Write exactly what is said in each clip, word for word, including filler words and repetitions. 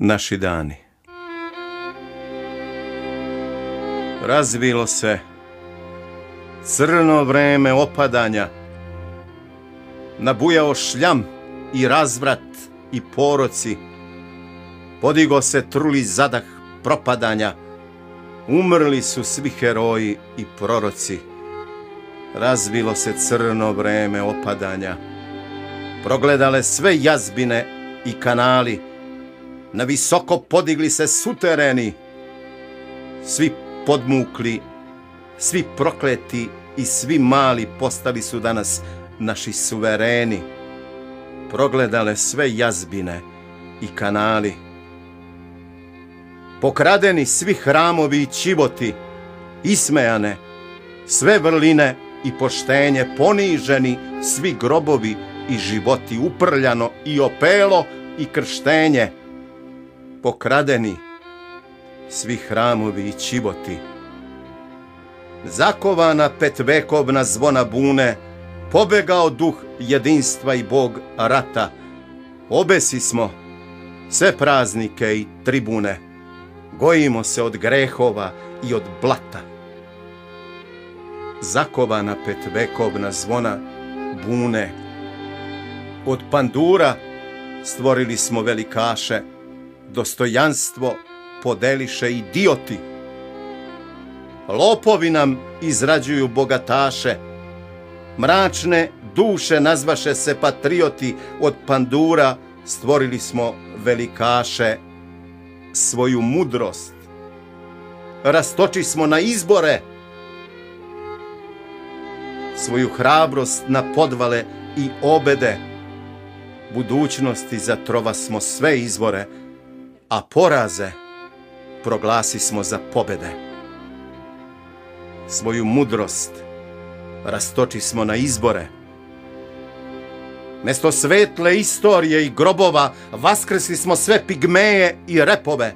naši dani. Razvilo se crno vreme opadanja, nabujao šljam i razvrat i poroci, podigo se truli zadah propadanja, umrli su svi heroji i proroci. Razvilo se crno vreme opadanja, progledale sve jazbine i kanali, na visoko podigli se sutereni, svi podmukli, svi prokleti i svi mali postali su danas naši suvereni. Progledale sve jazbine i kanali, pokradeni svi hramovi i ćivoti, ismejane sve vrline i poštenje, poniženi svi grobovi i životi, uprljano i opelo i krštenje, pokradeni svi hramovi i ćivoti. Zakovana petvekovna zvona bune, pobegao duh jedinstva i bog rata. Obesi smo sve praznike i tribune, gojimo se od grehova i od blata. Zakovana petvekovna zvona bune, od pandura stvorili smo velikaše, dostojanstvo podeliše idioti. Lopovi nam izrađuju bogataše, mračne duše nazvaše se patrioti, od pandura stvorili smo velikaše. Svoju mudrost rastoči smo na izbore, svoju hrabrost na podvale i obede, budućnosti zatrova smo sve izvore, a poraze proglasi smo za pobede. Svoju mudrost rastoči smo na izbore, mesto svetle istorije i grobova vaskrsli smo sve pigmeje i repove.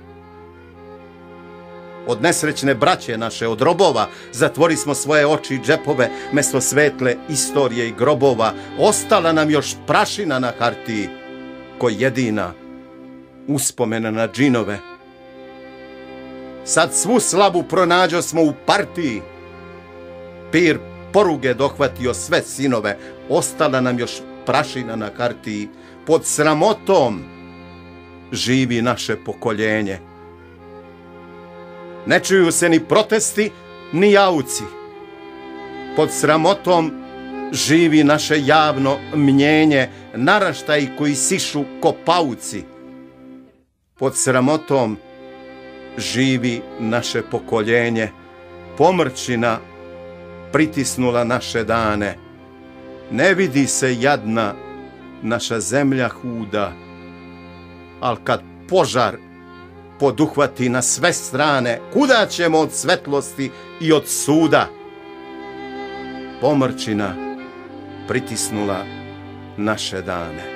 Od nesrećne braće naše, od robova, zatvori smo svoje oči i džepove, mesto svetle istorije i grobova ostala nam još prašina na hartiji, ko jedina uspomena na džinove. Sad svu slavu pronađo smo u partiji, pir poruge dohvatio sve sinove, ostala nam još prašina na hartiji, pod sramotom živi naše pokoljenje. Ne čuju se ni protesti, ni jauci, pod sramotom živi naše javno mnjenje, naraštaji koji sišu ko pauci. Pod sramotom živi naše pokoljenje, pomrčina pritisnula naše dane. Ne vidi se jadna naša zemlja huda, al kad požar poduhvati na sve strane, kuda ćemo od svetlosti i od suda? Pomrčina pritisnula naše dane.